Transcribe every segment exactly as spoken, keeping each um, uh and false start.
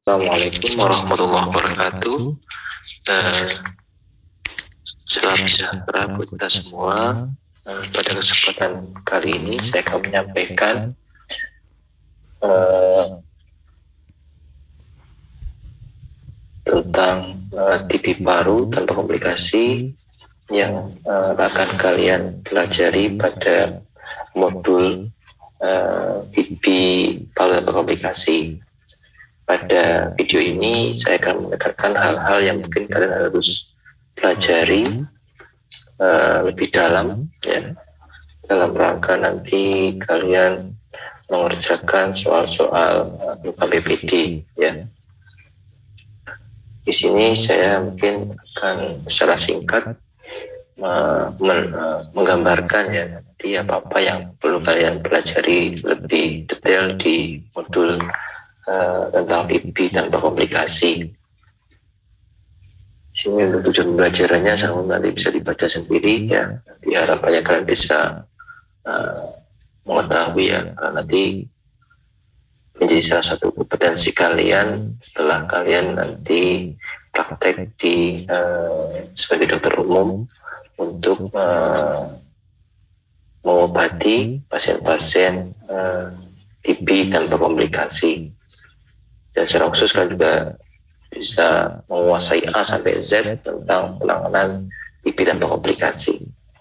Assalamualaikum warahmatullahi wabarakatuh. Uh, Salam sejahtera buat kita semua. Uh, pada kesempatan kali ini saya akan menyampaikan uh, tentang uh, T B paru tanpa komplikasi yang uh, akan kalian pelajari pada modul uh, T B paru tanpa komplikasi. Pada video ini saya akan menekankan hal-hal yang mungkin kalian harus pelajari uh, lebih dalam, ya, dalam rangka nanti kalian mengerjakan soal-soal U K B P D, ya. Di sini saya mungkin akan secara singkat uh, men, uh, menggambarkan ya nanti apa-apa yang perlu kalian pelajari lebih detail di modul Uh, tentang T B tanpa komplikasi. Sini untuk tujuan pembelajarannya sama nanti bisa dibaca sendiri, ya. Nanti harapannya kalian bisa uh, mengetahui, ya, karena nanti menjadi salah satu kompetensi kalian setelah kalian nanti praktek di uh, sebagai dokter umum untuk uh, mengobati pasien-pasien uh, T B tanpa komplikasi. Dan secara khusus kan juga bisa menguasai A sampai Z tentang penanganan T B tanpa komplikasi.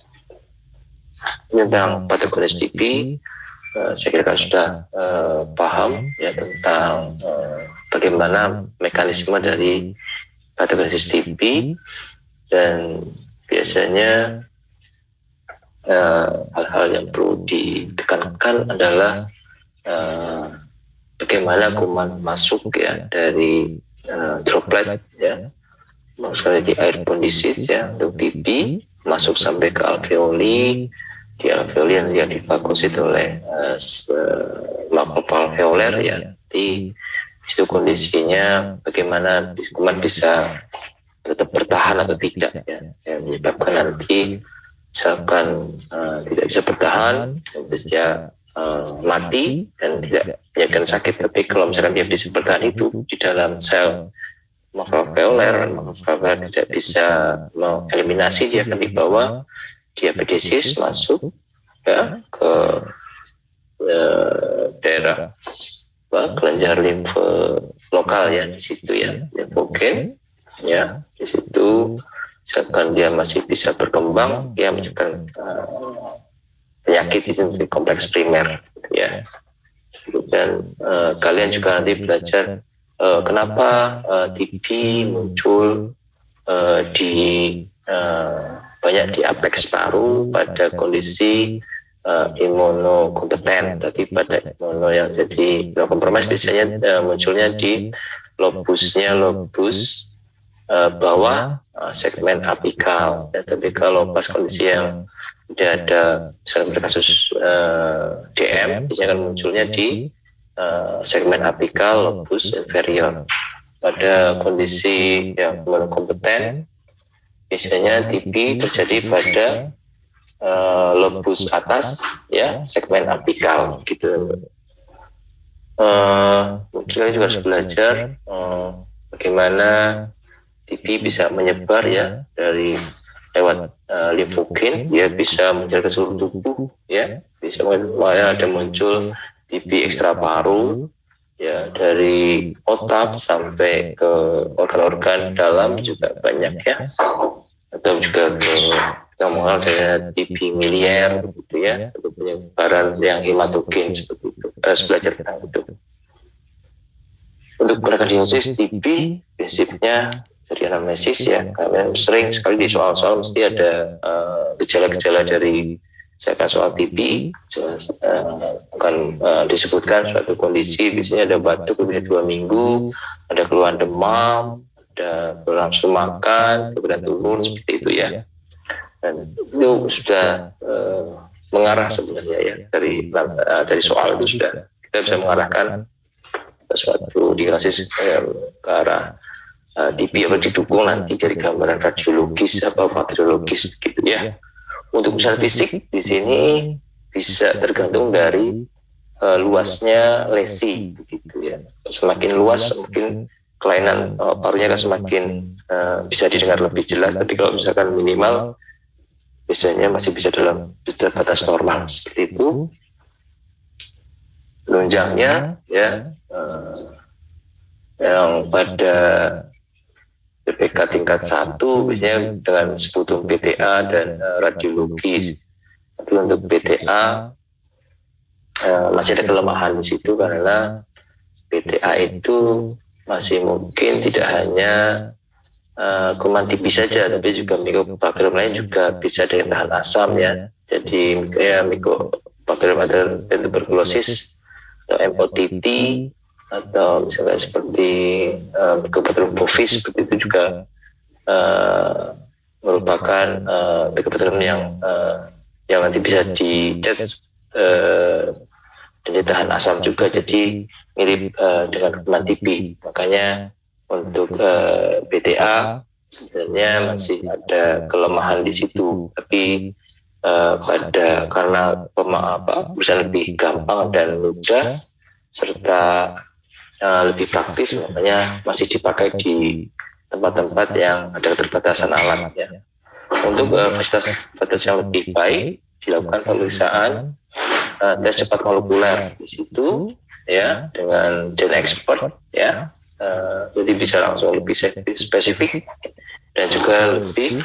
Tentang patogenesis T B, uh, saya kira kan sudah uh, paham ya tentang uh, bagaimana mekanisme dari patogenesis T B, dan biasanya hal-hal uh, yang perlu ditekankan adalah uh, bagaimana kuman masuk ya dari uh, droplet, ya, masuk di airborne disease ya untuk T B, masuk sampai ke alveoli, di alveoli yang dia difagosit oleh uh, makroalveoler, ya. Di situ kondisinya bagaimana kuman bisa tetap bertahan atau tidak, ya, yang menyebabkan nanti misalkan uh, tidak bisa bertahan, bisa Uh, mati dan tidak menyebabkan sakit. Tapi kalau misalkan dia bisa bertahan hidup di dalam sel makroalveoler, makroalveoler tidak bisa mengeliminasi, dia akan dibawa diabetesis masuk ya ke uh, daerah apa, kelenjar limfe lokal, ya, di situ, ya, limfogen, ya, di situ. Misalkan dia masih bisa berkembang, dia menyebabkan uh, penyakit di sini kompleks primer, ya. Dan uh, kalian juga nanti belajar uh, kenapa uh, T B muncul uh, di uh, banyak di apeks paru pada kondisi uh, imunokompeten, tapi pada imuno yang jadi kompromis biasanya uh, munculnya di lobusnya lobus uh, bawah uh, segmen apikal, ya. Tapi kalau pas kondisi yang tidak ada, misalnya kasus uh, D M, biasanya akan munculnya di uh, segmen apikal lobus inferior. Pada kondisi yang kompeten, biasanya T B terjadi pada uh, lobus atas, ya, segmen apikal, gitu. Uh, kita juga harus belajar uh, bagaimana T B bisa menyebar, ya, dari lewat uh, limfogen, ya, bisa menjaga seluruh tubuh, ya, bisa ada muncul T B ekstra paru, ya, dari otak sampai ke organ-organ dalam juga banyak, ya, atau juga ke yang mengenal dari T B miliar, gitu, ya, atau penyebaran yang hematogen seperti itu. Harus belajar tentang itu. Untuk gerakan diagnosis T B, prinsipnya dari anamnesis, ya, kalian sering sekali di soal-soal mesti ada gejala-gejala uh, dari misalkan soal T B, uh, akan uh, disebutkan suatu kondisi, biasanya ada batuk lebih dari dua minggu, ada keluhan demam, ada berlangsung makan, kemudian turun, seperti itu, ya. Dan itu sudah uh, mengarah sebenarnya, ya, dari uh, dari soal itu sudah kita bisa mengarahkan suatu diagnosis uh, ke arah Uh, T B apa didukung nanti dari gambaran radiologis apa patologis, gitu, ya. Untuk usaha fisik di sini bisa tergantung dari uh, luasnya lesi begitu ya. Semakin luas semakin kelainan uh, parunya akan semakin uh, bisa didengar lebih jelas. Tapi kalau misalkan minimal biasanya masih bisa dalam batas normal seperti itu. Penunjangnya ya uh, yang pada B P K tingkat satu biasanya dengan sebutan B T A dan uh, radiologi. Tapi untuk B T A uh, masih ada kelemahan di situ karena B T A itu masih mungkin tidak hanya uh, kuman T B saja, tapi juga mikobakterium lain juga bisa daya tahan asam ya. Jadi ya mikobakterium ada tuberkulosis atau M O T T atau misalnya seperti uh, mikobakterium bovis seperti itu juga uh, merupakan uh, mikobakterium yang uh, yang nanti bisa dicet uh, dan tahan asam juga, jadi mirip uh, dengan kuman T B. Makanya untuk uh, B T A sebenarnya masih ada kelemahan di situ, tapi uh, pada karena pema, apa, bisa lebih gampang dan mudah serta uh, lebih praktis, makanya masih dipakai di tempat-tempat yang ada keterbatasan alat ya. Untuk uh, fasilitas fasilitas yang lebih baik dilakukan pemeriksaan uh, tes cepat molekuler di situ ya dengan gen expert ya, uh, jadi bisa langsung lebih spesifik dan juga lebih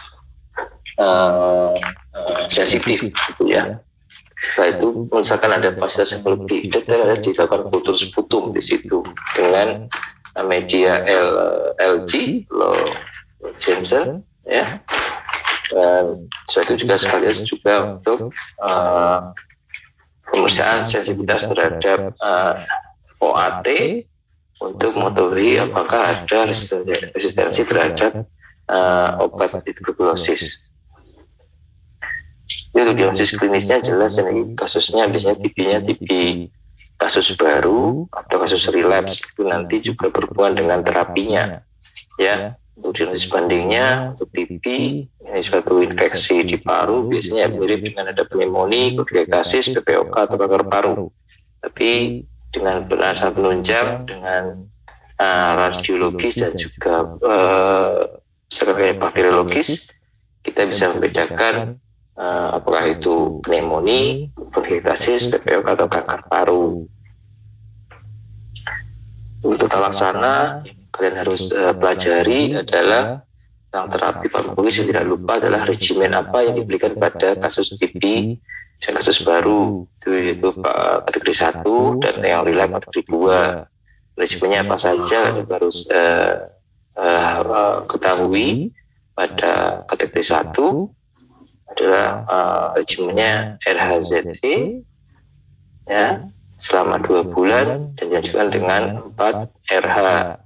uh, uh, sensitif gitu ya. Setelah itu misalkan ada fasilitas yang lebih detail, ada dilakukan kultur sputum di situ dengan uh, media L, L G low Jensen ya. Dan setelah itu juga sekalian juga untuk uh, pemeriksaan sensitivitas terhadap uh, O A T untuk mengetahui apakah ada resistensi terhadap uh, obat tuberkulosis. Untuk diagnosis klinisnya jelas, ini kasusnya biasanya T B-nya T B kasus baru atau kasus relapse, itu nanti juga berhubungan dengan terapinya ya. Untuk diagnosis bandingnya untuk T B ini suatu infeksi di paru, biasanya mirip dengan ada pneumonia, kognigasis, P P O K atau kanker paru. Tapi dengan berdasar penunjang dengan uh, radiologis dan juga uh, sebagai bakteriologis, kita bisa membedakan uh, apakah itu pneumonia, kognigasis, P P O K atau kanker paru. Untuk tata laksana kalian harus uh, pelajari adalah tentang terapi farmakologis. Yang tidak lupa adalah regimen apa yang diberikan pada kasus T B dan kasus baru, itu yaitu uh, kategori satu dan yang relapse kategori dua. Regimennya apa saja yang harus uh, uh, uh, ketahui pada kategori satu adalah uh, regimennya R H Z E ya selama dua bulan dan dilanjutkan dengan empat R H.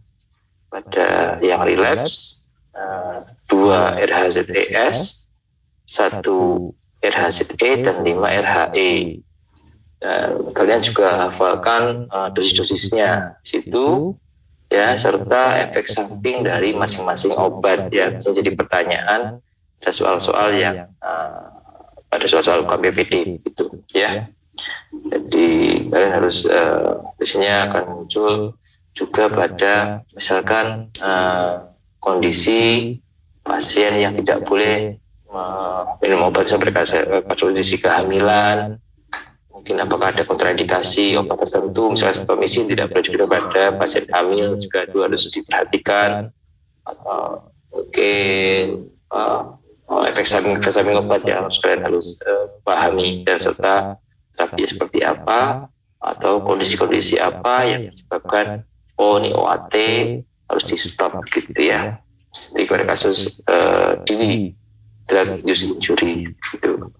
Pada yang relapse uh, dua R H Z E S, satu R H Z E dan lima R H E. Dan kalian juga hafalkan uh, dosis-dosisnya di situ ya, serta efek samping dari masing-masing obat ya. Jadi pertanyaan ada soal-soal yang uh, pada soal-soal U K M P P D gitu ya. Jadi kalian harus uh, biasanya akan muncul juga pada misalkan uh, kondisi pasien yang tidak boleh uh, minum obat sampai pada kondisi kehamilan, mungkin apakah ada kontraindikasi obat tertentu, misalnya streptomisin tidak boleh diberikan pada pasien hamil, juga itu harus diperhatikan. Atau mungkin uh, efek samping efek samping obat yang kalian harus uh, pahami dan serta terapi seperti apa atau kondisi-kondisi apa yang menyebabkan oh ini O A T harus di stop gitu ya, seperti pada kasus uh, D drug induced injury gitu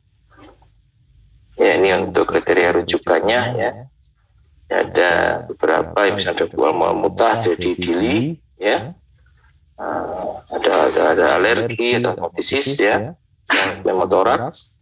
ya. Ini untuk kriteria rujukannya ya, ada beberapa yang misalnya ada buah muntah jadi dili ya, uh, ada, ada ada alergi atau otisis ya, pneumotoraks,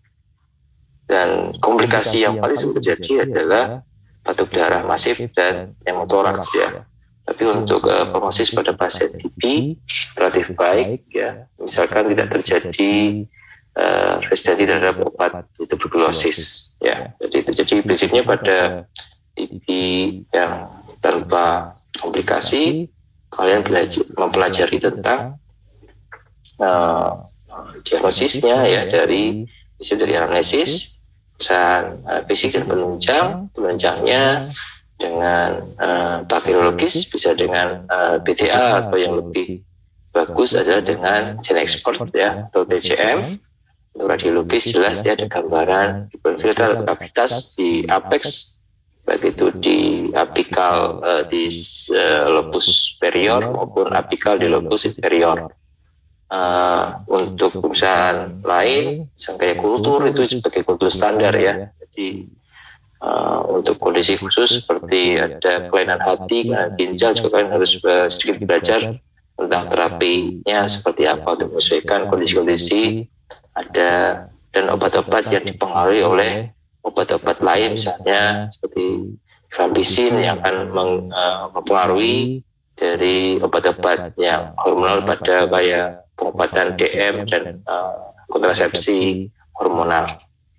dan komplikasi yang paling sering terjadi adalah batuk darah masif dan pneumotoraks ya. Tapi untuk uh, prognosis pada pasien T B relatif baik ya, misalkan tidak terjadi uh, resistensi terhadap obat tuberkulosis. Ya, jadi itu. Jadi prinsipnya pada T B yang tanpa komplikasi, kalian belajar mempelajari tentang uh, diagnosisnya ya dari dari anamnesis, pesan uh, fisik dan penunjang, penunjangnya dengan uh, bakteriologis, bisa dengan uh, B T A atau yang lebih bagus adalah dengan gene export ya atau T C M. Untuk radiologis jelas ya ada gambaran filter kavitas di apex, baik itu di apikal uh, di uh, lobus superior maupun apikal di lobus inferior. Uh, untuk perusahaan lain, misalnya kayak kultur itu sebagai kultur standar ya. Jadi uh, untuk kondisi khusus seperti ada kelainan hati, kelainan ginjal juga kalian harus uh, sedikit belajar tentang terapinya seperti apa untuk menyesuaikan kondisi-kondisi ada, dan obat-obat yang dipengaruhi oleh obat-obat lain misalnya seperti rifampicin yang akan meng, uh, mempengaruhi dari obat-obat yang hormonal pada kayak pengobatan D M dan uh, kontrasepsi hormonal.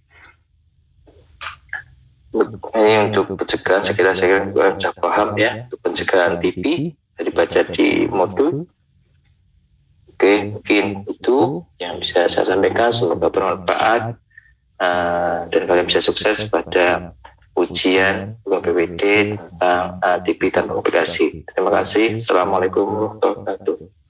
Ini untuk pencegahan, saya kira saya kira sudah paham ya, untuk pencegahan T B yang dibaca di modul. Oke, mungkin itu yang bisa saya sampaikan. Semoga bermanfaat uh, dan kalian bisa sukses pada ujian P P D tentang uh, T B tanpa komplikasi. Terima kasih. Assalamualaikum warahmatullahi wabarakatuh.